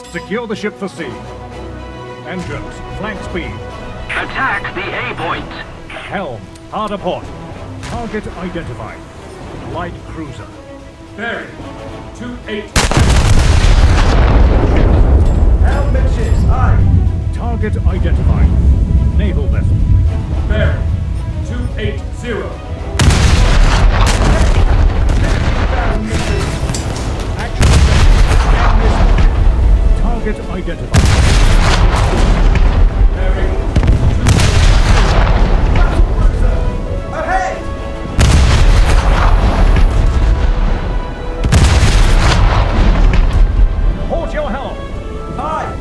Secure the ship for sea. Engines, flank speed. Attack the A point. Helm, hard aport. Target identified. Light cruiser. Bearing 28. Helm midships, aye. Target identified. Naval vessel. Bearing 280. Action set. Target identified. Bearing 280. Battle cruiser, ahead! Port your helm. Aye.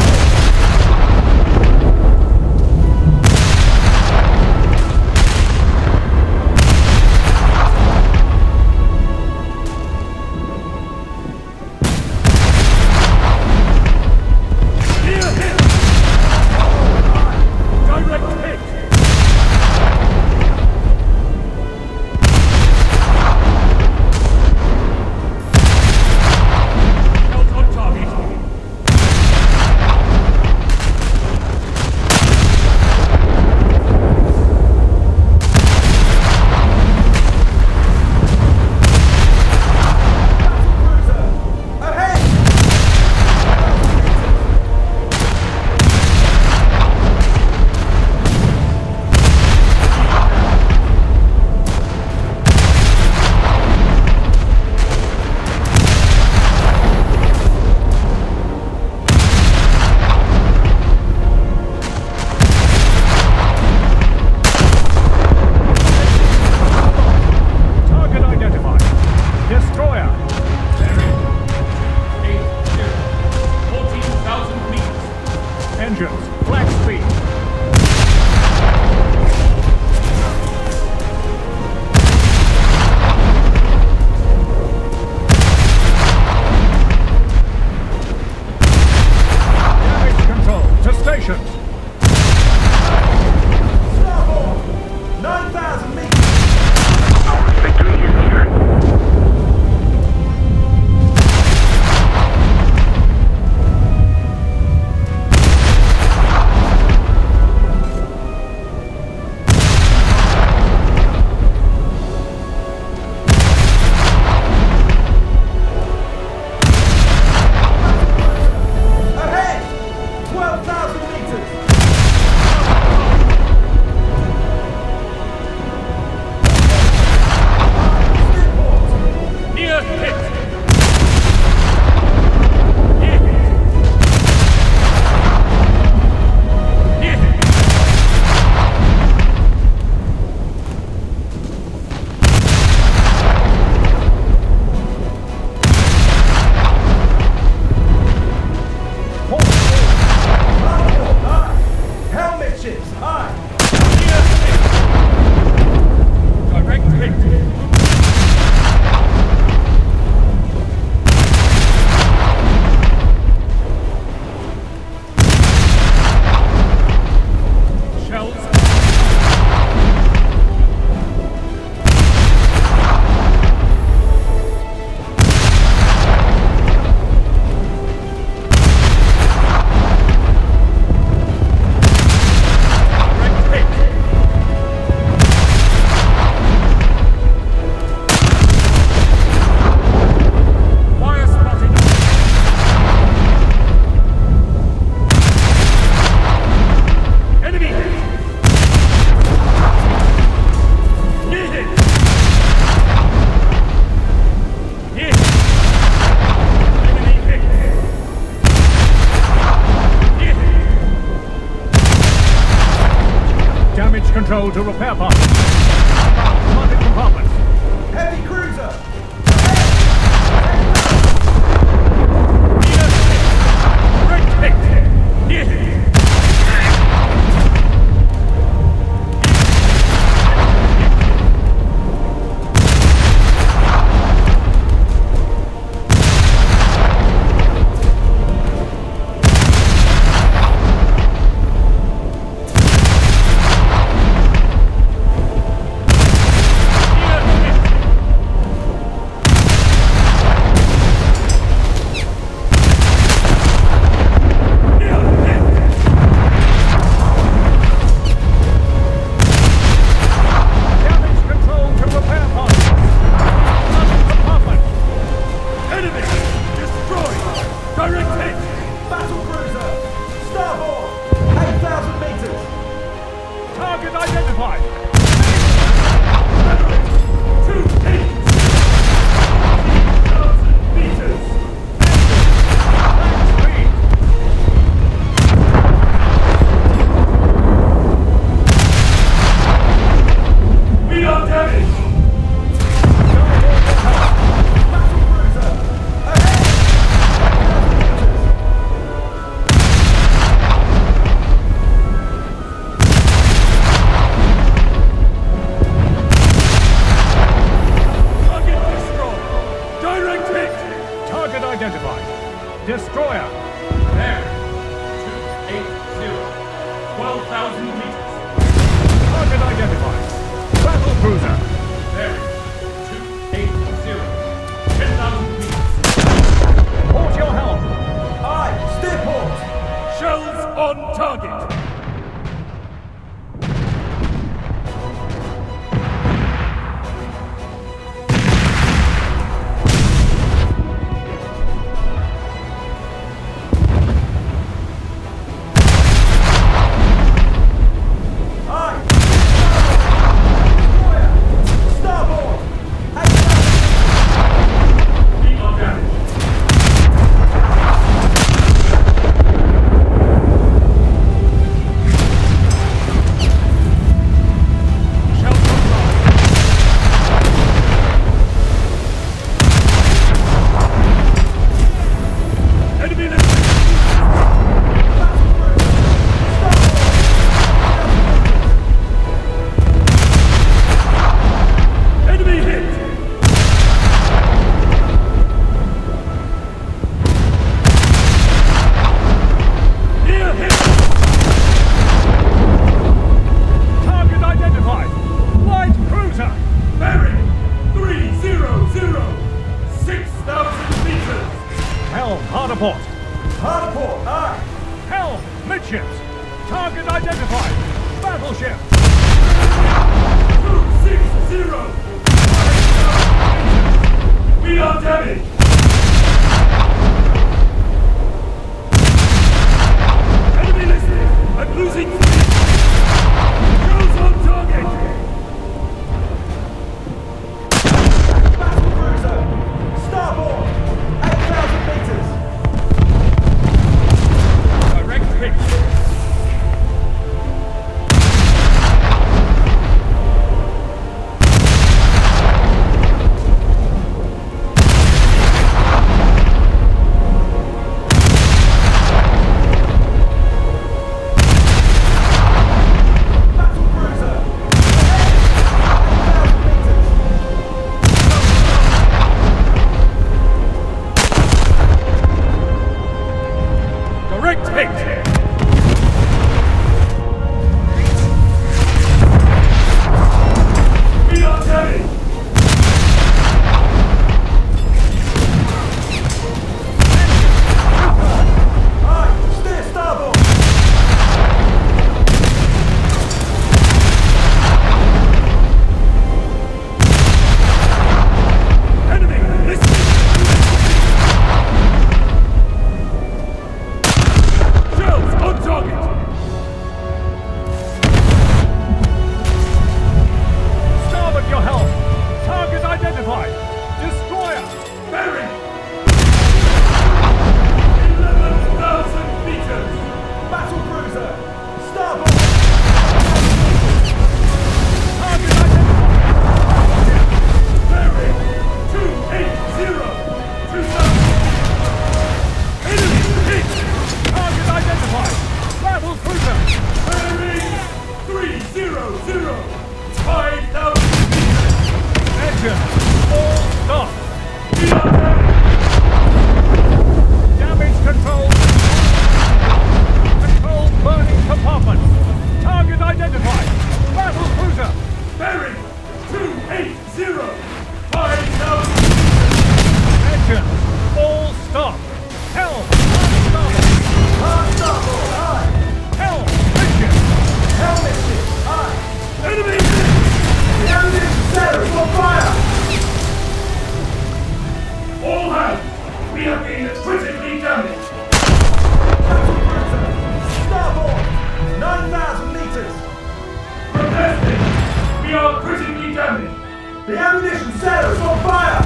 control to repair parts. Commanding compartments. Heavy cruiser! Great hit! Yeah. identified. Destroyer. Bearing 280. 12,000 meters. Target identified. Battle cruiser. Bearing 280. 10,000 meters. Port your helm. Aye, steer port. Shells on target. Aye. Destroyer. Starboard. We are damaged. Shells online. Enemy left. Enemy hit. Near hit. Target identified. Light cruiser. Bearing 300. 6,000 meters. Helm hard aport. Hard port. Aye. Helm midships. Target identified. Battleship. 260. 5,000 meters. We are damaged. Enemy listed. I'm losing speed. Shells on target. Battle cruiser. Starboard. 8,000 meters. Direct hit. Battle cruiser. 8,000 meters. Direct hit. We are damaged. Aye, steer starboard. Enemy listed. Shells on target. Starboard your helm. Target identified. Destroyer. Bearing 11,000 meters. Battle cruiser. Starboard. Target identified. Bearing 280. 2,000. Enemy hit. Target identified. Battle cruiser. Bearing 300. 5,000 meters. Engine. All stop. We are damaged. Damage control. Control burning compartments. Target identified. Battle cruiser. Bearing 280. 5,000 Engine. All stop. Helm. Hard starboard. Hard starboard. Aye. Helm. Mission. Helmet ship. Aye. enemy hit. The ammunition cellar is on fire. All hands, we have been critically damaged. Battle cruiser. Starboard. 9,000 meters. Protesting, we are critically damaged. The ammunition cellar is on fire.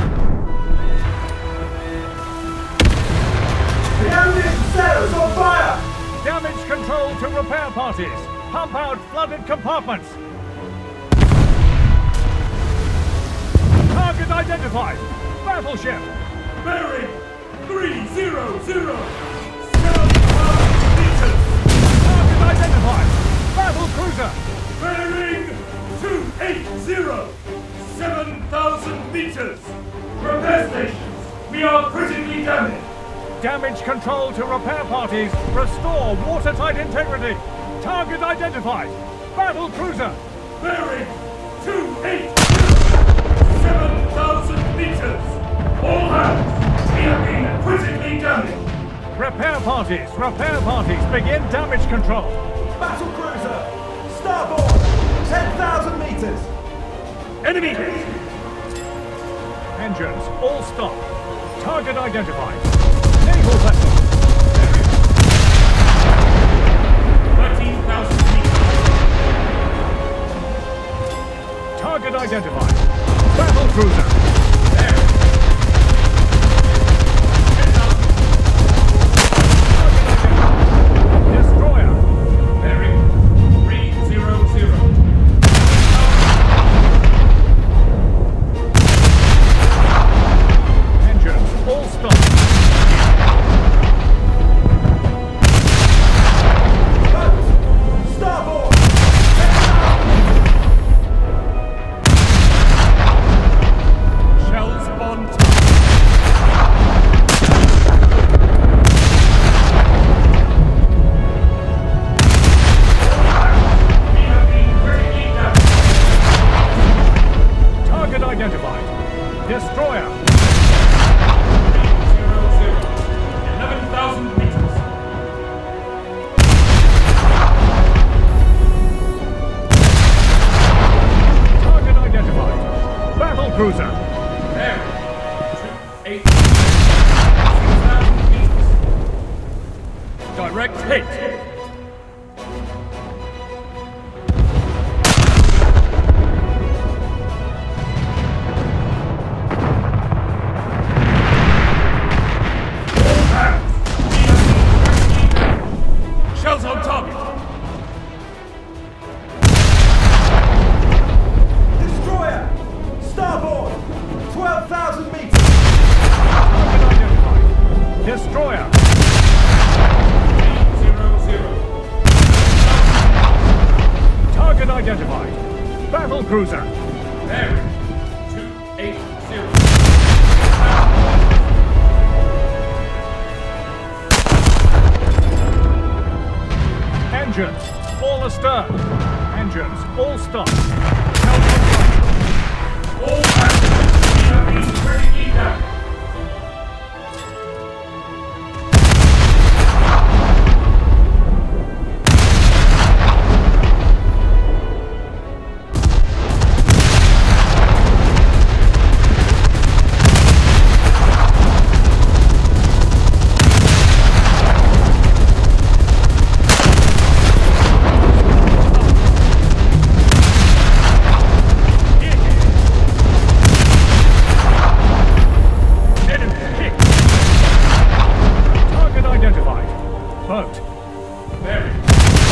The ammunition cellar is on fire. Damage control to repair parties. Pump out flooded compartments. Target identified. Battleship. Bearing 300. 7,000 meters. Target identified. Battle cruiser. Bearing 280. 7,000 meters. Repair stations, We are critically damaged. Damage control to repair parties. Restore watertight integrity. Target identified. Battle cruiser. Bearing 280. 7,000 meters. All hands. We have been critically damaged. Repair parties, begin damage control. Battle cruiser! Starboard! 10,000 meters! Enemy! Engines, all stop. Target identified. Naval vessel. 13,000 meters. Target identified. Battle cruiser. There. 10,000. Destroyer. Bearing 300. Engines, all stop. Boat! Starboard! 10,000 Shells on top. We have been critically damaged. Target identified. Destroyer. 300. 11,000 meters. Target identified. Battle cruiser. Bearing 280. 6,000 meters. Direct hit. Shells on target. Destroyer! Starboard! 12,000 meters! Target identified. Destroyer. 300. Target identified. Battle cruiser. Bearing 280. Engines, all astern. Engines, all stop. All hands. We have been critically damaged. Target identified. Boat. Bearing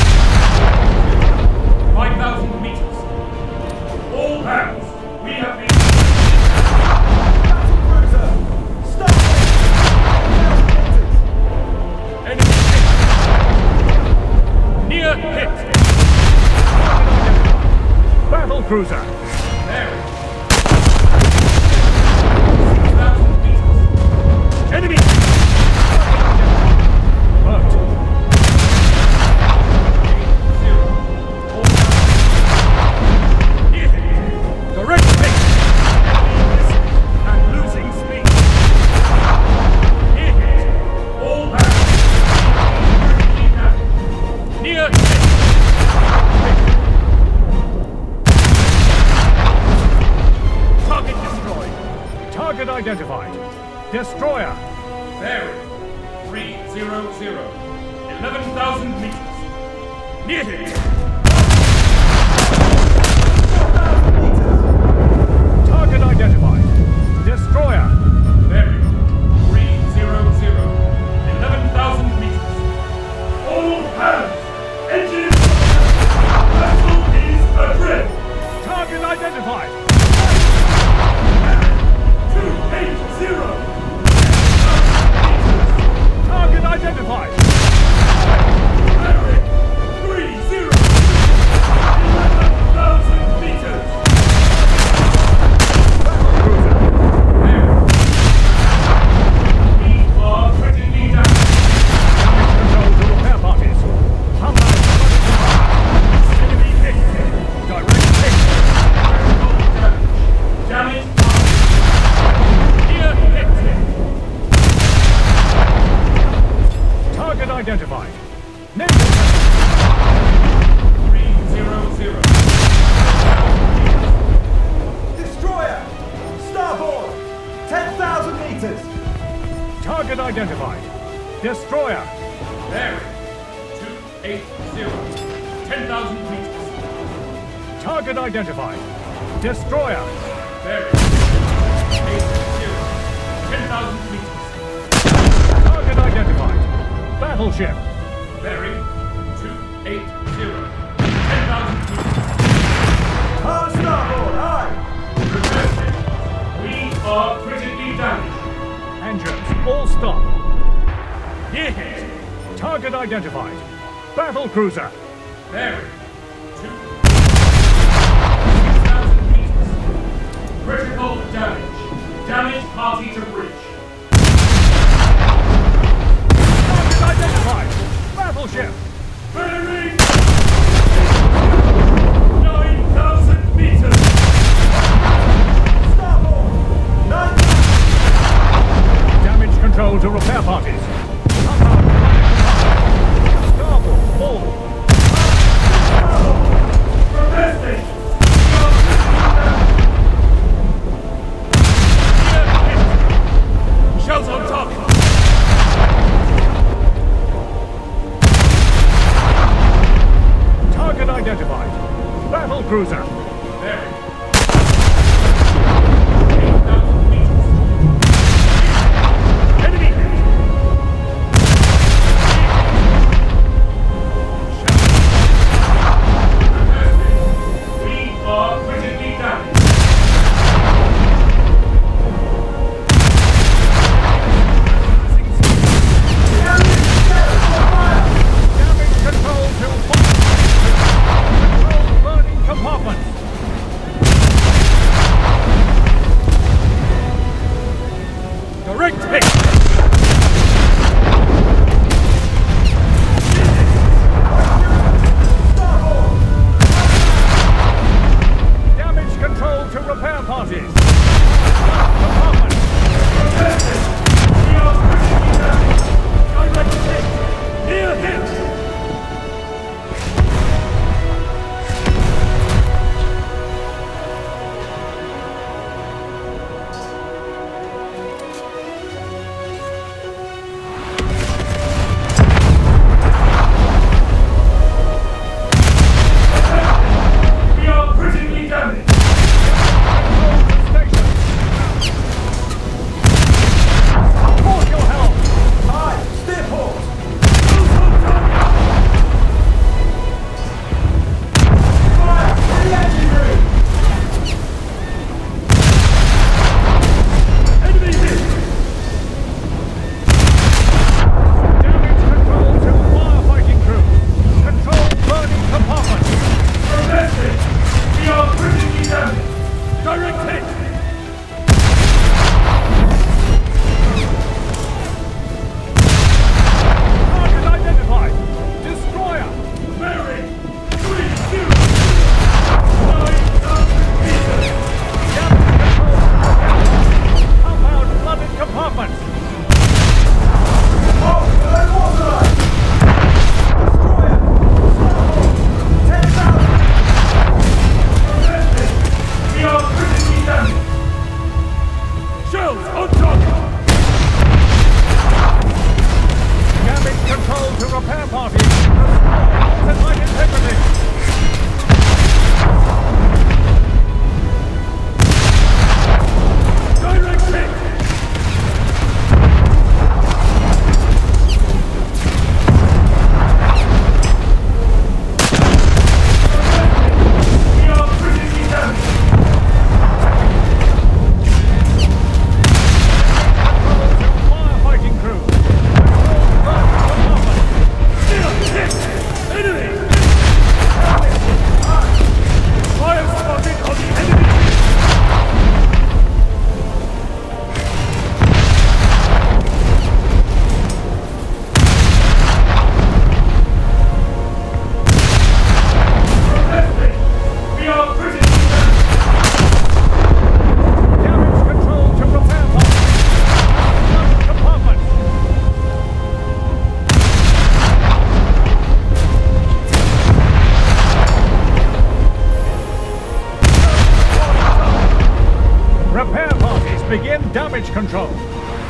5,000 meters. All hands. We have been. Battle cruiser! Starboard! 10,000 meters! Enemy hit. Near hit. Target identified. Battle cruiser. Bearing 6,000 meters. Enemy. Boat. 0. All hands. Near hit. Direct hit. And losing speed. Near hit. All hands. Critically damaged. Near hit. Target destroyed. Target identified. Destroyer. Bearing 300. 11,000 meters. Near hit. 4,000 meters! Target identified. Destroyer. Bearing 300. 11,000 meters. All hands. Engine. Vessel is adrift. Target identified. 280. Target identified. Bearing 30. 11,000 meters. Battle cruiser. Bearing identified. Naval 300. Destroyer! Starboard! 10,000 meters! target identified. Destroyer. Bearing 280. 10,000 meters. Target identified. Destroyer. Bearing 80. 10,000 meters. Target identified. Battleship. Bearing 280. 10,000 meters. Hard starboard, aye! Reversing. We are critically damaged. Engines, all stop. Yes. Target identified. Battle cruiser. Bearing 6,000 meters. Critical damage. Damage party to bridge. Target identified. Battleship. Bearing 9,000 meters. Starboard! 9,000! Damage control to repair parties. Starboard, forward. Repair station. Shells on top. Target identified. Battle cruiser. Bearing 8,000 meters. Enemy. We are critically damaged. Damage control to control burning compartments.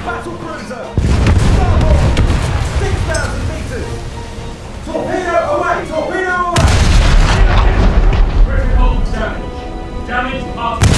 Battle cruiser! Starboard! 6,000 meters! Torpedo away! Torpedo away! Critical damage. Damage after